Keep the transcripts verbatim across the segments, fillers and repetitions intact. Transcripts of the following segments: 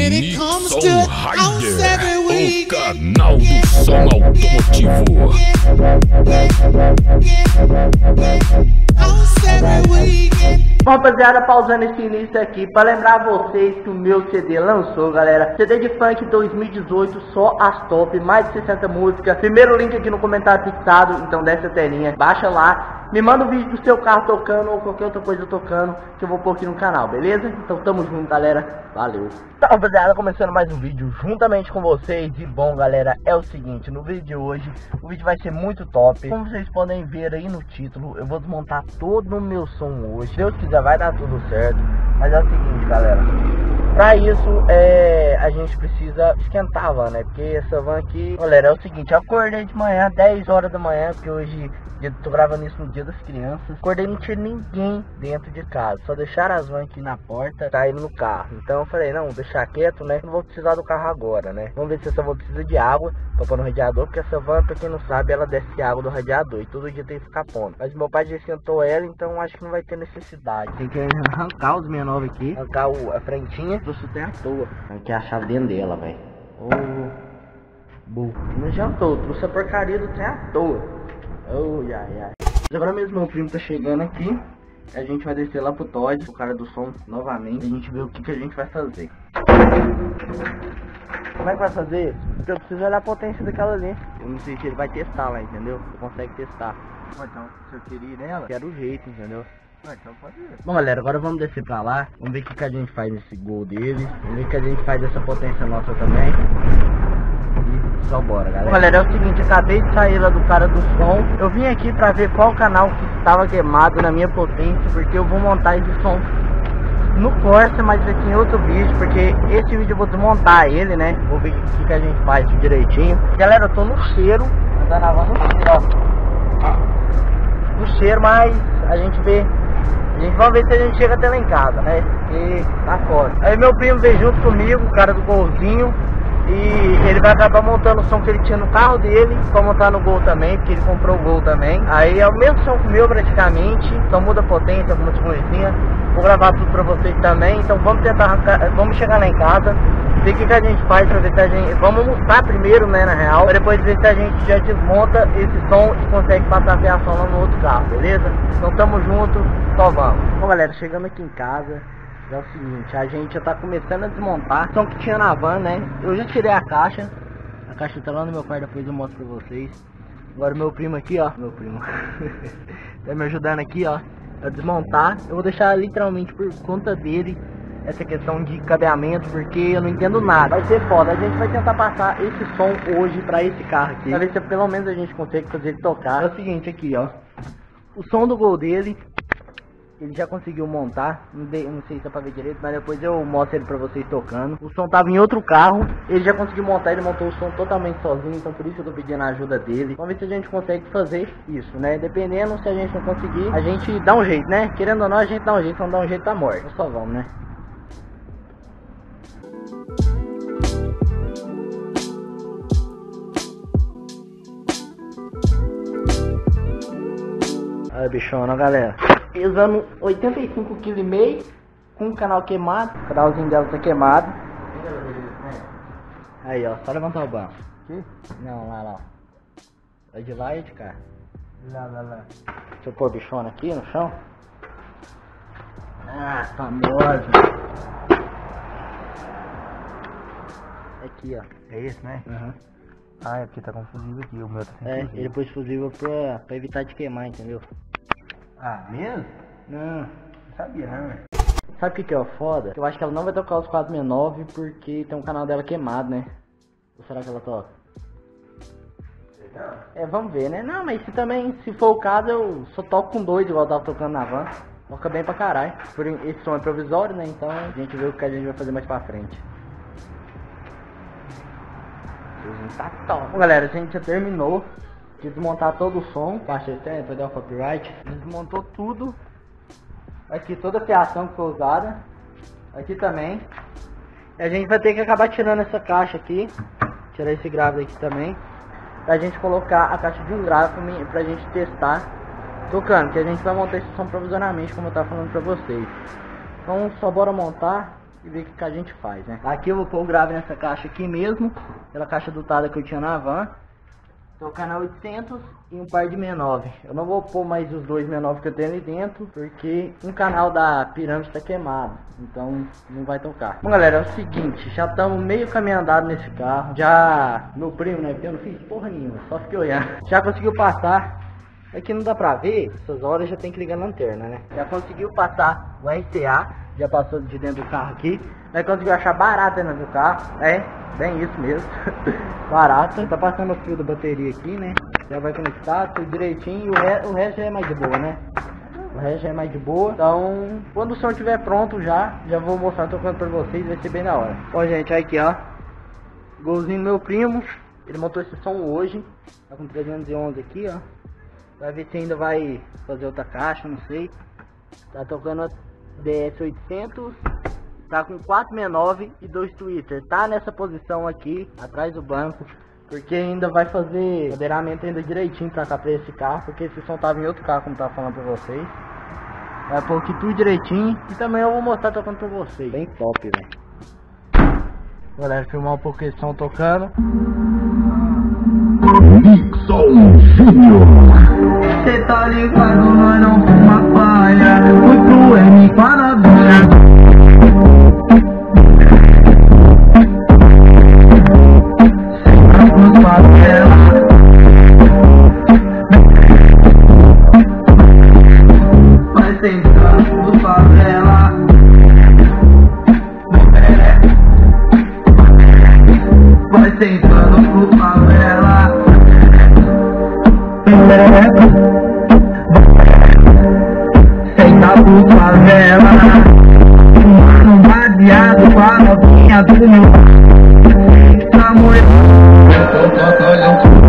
Nixon Rider, o canal do som automotivo. Bom, rapaziada, pausando esse início aqui para lembrar vocês que o meu C D lançou, galera. C D de funk dois mil e dezoito, só as top, mais de sessenta músicas. Primeiro link aqui no comentário fixado, então desce a telinha, baixa lá. Me manda um vídeo do seu carro tocando ou qualquer outra coisa tocando, que eu vou pôr aqui no canal, beleza? Então tamo junto, galera. Valeu. Então, rapaziada, começando mais um vídeo juntamente com vocês. E bom, galera, é o seguinte, no vídeo de hoje, o vídeo vai ser muito top. Como vocês podem ver aí no título, eu vou desmontar todo o meu som hoje. Se Deus quiser, vai dar tudo certo. Mas é o seguinte, galera, pra isso, é, a gente precisa esquentar a van, né? Porque essa van aqui, galera, é o seguinte, eu acordei de manhã, dez horas da manhã, porque hoje eu tô gravando isso no dia das crianças. Acordei, não tinha ninguém dentro de casa, só deixaram as vans aqui na porta, saíram no carro. Então eu falei, não, vou deixar quieto, né? Não vou precisar do carro agora, né? Vamos ver se essa van precisa de água pra pôr no radiador, porque essa van, pra quem não sabe, ela desce água do radiador e todo dia tem que ficar pondo. Mas meu pai já esquentou ela, então acho que não vai ter necessidade. Tem que arrancar os sessenta e nove aqui, arrancar o, a frentinha, trouxe o trem à toa. Aqui é a chave dentro dela, velho. Oh, burro. Não adiantou, trouxe a porcaria do trem à toa. Oh, ai, ai. Agora mesmo meu primo tá chegando aqui. A gente vai descer lá pro Todd, o cara do som, novamente. A gente vê o que, que a gente vai fazer. Como é que vai fazer? Porque eu preciso olhar a potência daquela ali. Eu não sei se ele vai testar lá, entendeu? Você consegue testar. Então, se eu queria ir nela, Quero o jeito, entendeu? ah, então pode ir. Bom, galera, agora vamos descer pra lá. Vamos ver o que, que a gente faz nesse gol dele. Vamos ver o que a gente faz dessa potência nossa também. E só bora, galera. Bom, galera, é o seguinte, acabei de sair lá do cara do som. Eu vim aqui pra ver qual canal que estava queimado na minha potência, porque eu vou montar esse som no Corsa, mas aqui em outro vídeo, porque esse vídeo eu vou desmontar ele, né? Vou ver o que, que a gente faz direitinho. Galera, eu tô no cheiro, andando na van no cheiro, ó. No cheiro, mas a gente vê. A gente vai ver se a gente chega até lá em casa, né? E tá fora. Aí meu primo veio junto comigo, o cara do golzinho. E ele vai acabar montando o som que ele tinha no carro dele pra montar no Gol também, porque ele comprou o Gol também. Aí é o mesmo som que o meu praticamente, só muda a potência, algumas coisinhas. Vou gravar tudo pra vocês também, então vamos tentar arrancar, vamos chegar lá em casa, ver o que, que a gente faz pra ver se a gente... Vamos almoçar primeiro, né, na real, pra depois ver se a gente já desmonta esse som e consegue passar a fiação lá no outro carro, beleza? Então tamo junto, só vamos. Bom, galera, chegando aqui em casa, é o seguinte, a gente já tá começando a desmontar o som que tinha na van, né? Eu já tirei a caixa, a caixa tá lá no meu quarto, depois eu mostro pra vocês. Agora o meu primo aqui, ó, meu primo, tá me ajudando aqui, ó, a desmontar. Eu vou deixar literalmente por conta dele essa questão de cabeamento, porque eu não entendo nada. Vai ser foda, a gente vai tentar passar esse som hoje pra esse carro aqui, pra ver se pelo menos a gente consegue fazer ele tocar. É o seguinte aqui, ó, o som do Gol dele ele já conseguiu montar, não, de, não sei se dá pra ver direito, mas depois eu mostro ele pra vocês tocando. O som tava em outro carro, ele já conseguiu montar, ele montou o som totalmente sozinho, então por isso eu tô pedindo a ajuda dele. Vamos ver se a gente consegue fazer isso, né? Dependendo, se a gente não conseguir, a gente dá um jeito, né? Querendo ou não, a gente dá um jeito, não dá um jeito tá morto. Então só vamos, né? Aí, bichona, galera. Pesando oitenta e cinco quilos e meio, com o canal queimado. O canalzinho dela tá queimado. Aí, ó, só levantar o banco. Aqui? Não, lá, lá. É de lá e de cá. Lá, lá, lá. Deixa eu pôr bichona aqui no chão. Ah, famosa. Aqui, ó. É esse, né? Uhum. Ah, é porque tá com fusível aqui, o meu tá sem É, fusível. ele pôs fusível pra, pra evitar de queimar, entendeu? Ah, mesmo? Não. Não sabia, né, velho? Sabe o que que é o foda? Eu acho que ela não vai tocar os quatro sessenta e nove porque tem um canal dela queimado, né? Ou será que ela toca? Não. É, vamos ver, né? Não, mas se também, se for o caso, eu só toco com dois, igual eu tava tocando na van. Toca bem pra caralho. Esse som é provisório, né? Então a gente vê o que a gente vai fazer mais pra frente. Tá top. Bom, galera, a gente já terminou de desmontar todo o som. Baixa até pra dar o copyright. Desmontou tudo. Aqui toda a fiação que foi usada. Aqui também. E a gente vai ter que acabar tirando essa caixa aqui. Tirar esse grávido aqui também. Pra gente colocar a caixa de um gráfico pra gente testar tocando. Que a gente vai montar esse som provisoriamente, como eu tava falando pra vocês. Então só bora montar. e ver o que a gente faz, né? Aqui eu vou pôr o grave nessa caixa aqui mesmo, aquela caixa dotada que eu tinha na van. Então canal oitocentos e um par de sessenta e nove. Eu não vou pôr mais os dois sessenta e nove que eu tenho ali dentro, porque um canal da pirâmide está queimado, então não vai tocar. Bom galera, é o seguinte, já estamos meio caminho andado nesse carro. Já meu primo, né, porque eu não fiz porra nenhuma, só fiquei olhando. Já conseguiu passar. Aqui não dá pra ver, essas horas já tem que ligar a lanterna, né? Já conseguiu passar o R T A, já passou de dentro do carro aqui. Já conseguiu achar barata dentro do carro, é, bem isso mesmo. Barata, tá passando o fio da bateria aqui, né? Já vai conectar tudo direitinho, o, re o resto já é mais de boa, né? O resto já é mais de boa. Então, quando o som estiver pronto já, já vou mostrar tocando pra vocês, vai ser bem da hora. Ó gente, aqui ó, golzinho do meu primo, ele montou esse som hoje, tá com trezentos e onze aqui ó. Vai ver se ainda vai fazer outra caixa, não sei. Tá tocando a D S oitocentos. Tá com quatro sessenta e nove e dois Twitter. Tá nessa posição aqui, atrás do banco. Porque ainda vai fazer moderamento ainda direitinho pra cá pra esse carro. Porque esse som tava em outro carro, como tava falando pra vocês. Vai pôr aqui tudo direitinho. E também eu vou mostrar tocando pra vocês. Bem top, velho. Galera, filmar um pouco esse som tocando. Nixon Júnior. Cê tá ligado, nós não fuma paia. Fui pro M parabéns. Sempre nos favela. Vai sentando do favela. Vai sentando pro favela. Senta pro favela. Um baseado com a novinha do meu amor. Eu tô tocando.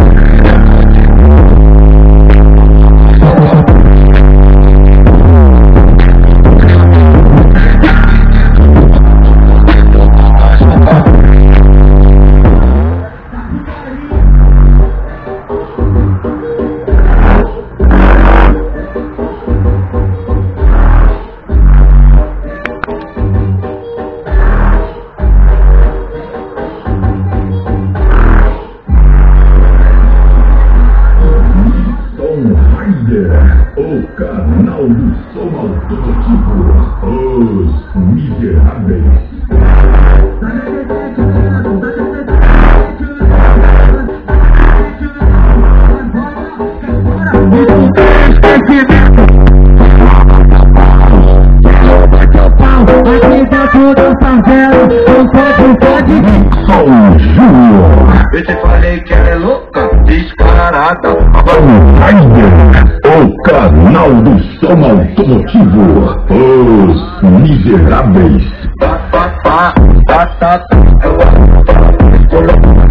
O canal do som automotivo, Os Miseráveis. Nixon Júnior. Eu te falei que ela é louca, descarada. O canal do som automotivo, Os Miseráveis. Pá, pá, pá, pá, tá, tá. Eu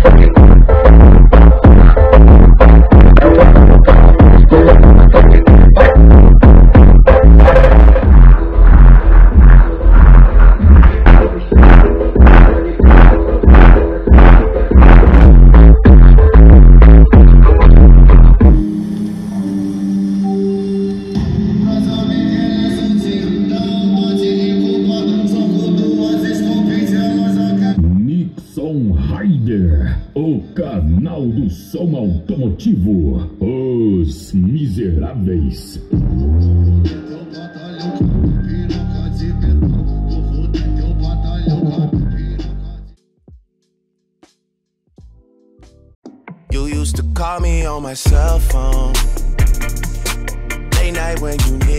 O canal do som automotivo, Os Miseráveis. You used to call me on my cell phone late night when you need